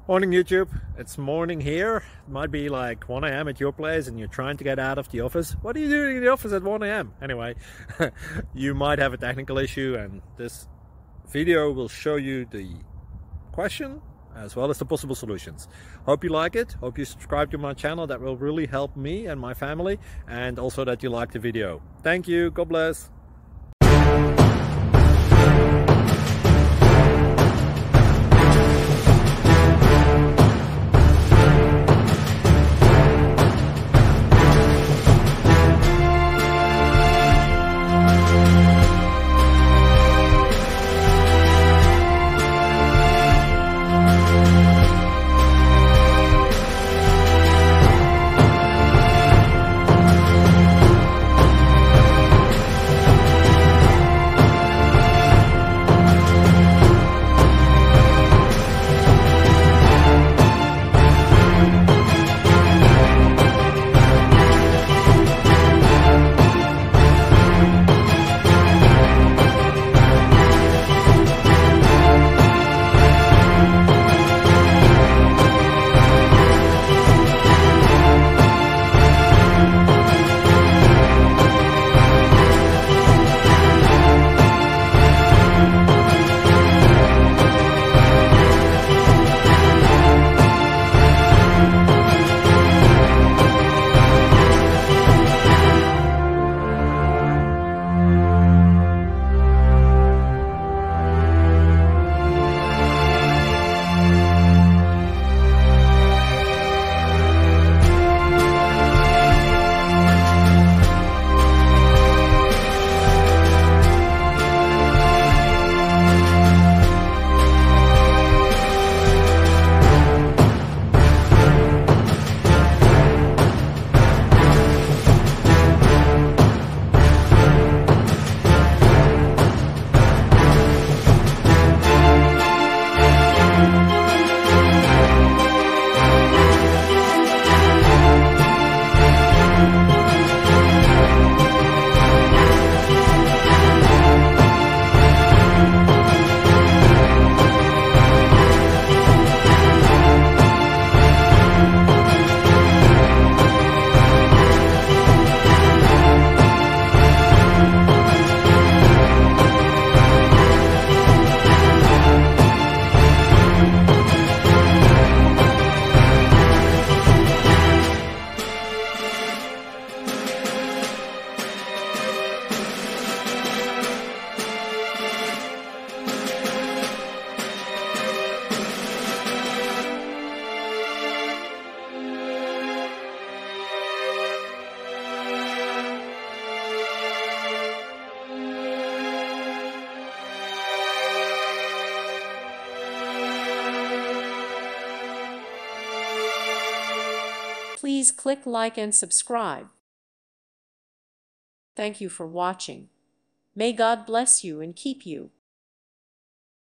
Morning YouTube, it's morning here. It might be like 1 a.m. at your place and you're trying to get out of the office. What are you doing in the office at 1 a.m.? Anyway, you might have a technical issue and this video will show you the question as well as the possible solutions. Hope you like it, hope you subscribe to my channel. That will really help me and my family, and also that you like the video. Thank you, God bless. Please click like and subscribe. Thank you for watching. May God bless you and keep you.